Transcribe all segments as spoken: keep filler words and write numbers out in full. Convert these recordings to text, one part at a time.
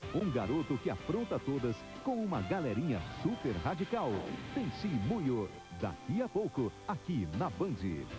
Um garoto que apronta todas com uma galerinha super radical. Tensi Muyo, daqui a pouco, aqui na Band.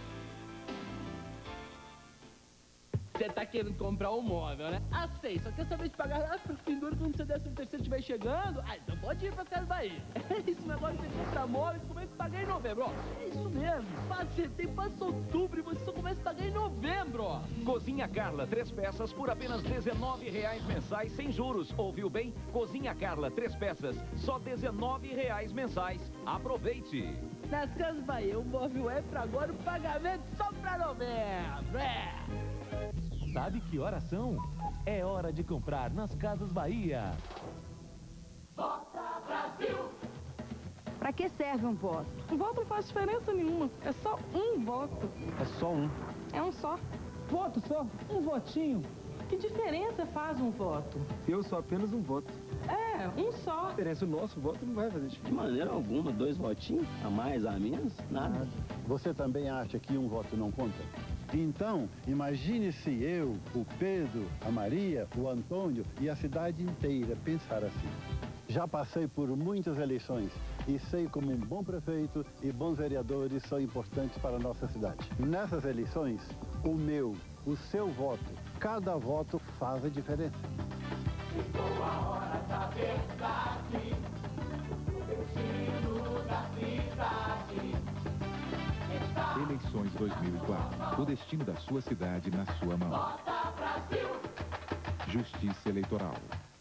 Você tá querendo comprar um móvel, né? Ah, sei, só quer saber de pagar lá pro fim do ano quando seu décimo terceiro estiver chegando. Ah, então pode ir pra Casas Bahia. É isso, negócio de você comprar móveis, começa a pagar em novembro, ó. É isso mesmo. Passa setembro, passa outubro e você só começa a pagar em novembro, ó. Cozinha Carla, três peças por apenas dezenove reais mensais sem juros. Ouviu bem? Cozinha Carla, três peças, só dezenove reais mensais. Aproveite! Nas Casas Bahia, o móvel é pra agora, o pagamento só pra novembro. É! Sabe que horas são? É hora de comprar nas Casas Bahia. Vota Brasil! Pra que serve um voto? Um voto não faz diferença nenhuma. É só um voto. É só um. É um só. Voto só? Um votinho? Que diferença faz um voto? Eu sou apenas um voto. É, um só. A diferença, o nosso voto não vai fazer diferença. De maneira alguma, dois votinhos, a mais, a menos, nada. Você também acha que um voto não conta? Então, imagine se eu, o Pedro, a Maria, o Antônio e a cidade inteira pensar assim. Já passei por muitas eleições e sei como um bom prefeito e bons vereadores são importantes para a nossa cidade. Nessas eleições, o meu, o seu voto, cada voto faz a diferença. Chegou a hora da verdade, o destino da cidade. Eleições dois mil e quatro. O destino da sua cidade na sua mão. Vota Brasil! Justiça Eleitoral.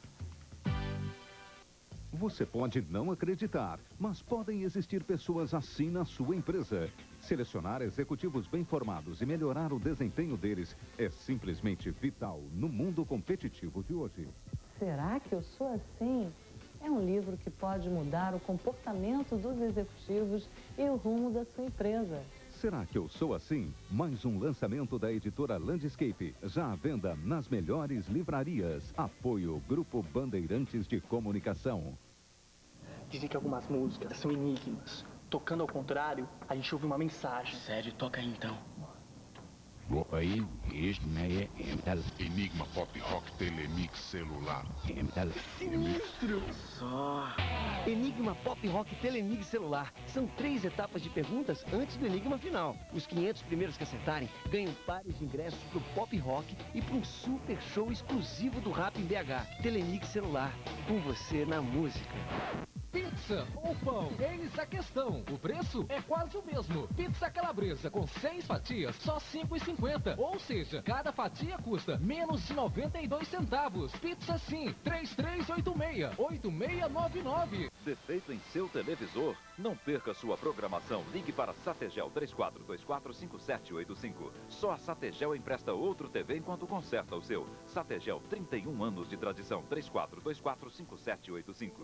Você pode não acreditar, mas podem existir pessoas assim na sua empresa. Selecionar executivos bem formados e melhorar o desempenho deles é simplesmente vital no mundo competitivo de hoje. Será que eu sou assim? É um livro que pode mudar o comportamento dos executivos e o rumo da sua empresa. Será que eu sou assim? Mais um lançamento da editora Landscape, já à venda nas melhores livrarias. Apoio Grupo Bandeirantes de Comunicação. Dizem que algumas músicas são enigmas. Tocando ao contrário, a gente ouve uma mensagem. Sério, toca aí então. aí, Enigma Pop Rock Telemix celular. Sinistro! Só. Enigma Pop Rock Telemix celular. São três etapas de perguntas antes do enigma final. Os quinhentos primeiros que acertarem ganham pares de ingressos pro Pop Rock e para um super show exclusivo do Rap em B H. Telemix celular, com você na música. Pizza ou pão? Eis a questão. O preço é quase o mesmo. Pizza calabresa com seis fatias, só cinco reais e cinquenta centavos. Ou seja, cada fatia custa menos de noventa e dois centavos. Pizza Sim, três três oito seis, oito seis nove nove. Defeito em seu televisor? Não perca sua programação. Ligue para Sategel três quatro dois quatro cinco sete oito cinco. Só a Sategel empresta outro T V enquanto conserta o seu. Sategel, trinta e um anos de tradição. três quatro dois quatro cinco sete oito cinco.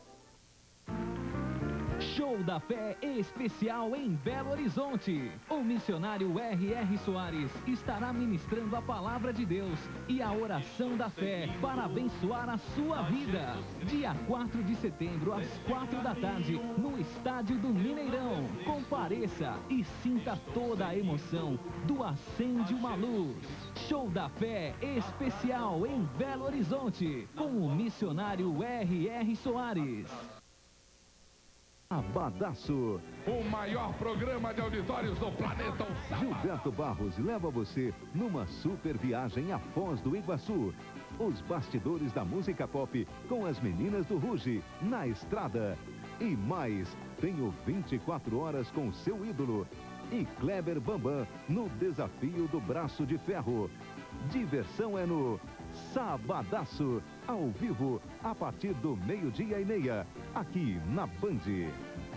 Show da Fé especial em Belo Horizonte. O missionário R R Soares estará ministrando a palavra de Deus e a oração da fé para abençoar a sua vida. Dia quatro de setembro, às quatro da tarde, no estádio do Mineirão. Compareça e sinta toda a emoção do Acende uma Luz. Show da Fé especial em Belo Horizonte, com o missionário R R Soares. Abadaço. O maior programa de auditórios do planeta. Gilberto Barros leva você numa super viagem à Foz do Iguaçu. Os bastidores da música pop com as meninas do Ruge na estrada. E mais, tenho vinte e quatro horas com seu ídolo. E Kleber Bambam no desafio do braço de ferro. Diversão é no Sabadaço, ao vivo, a partir do meio-dia e meia, aqui na Band.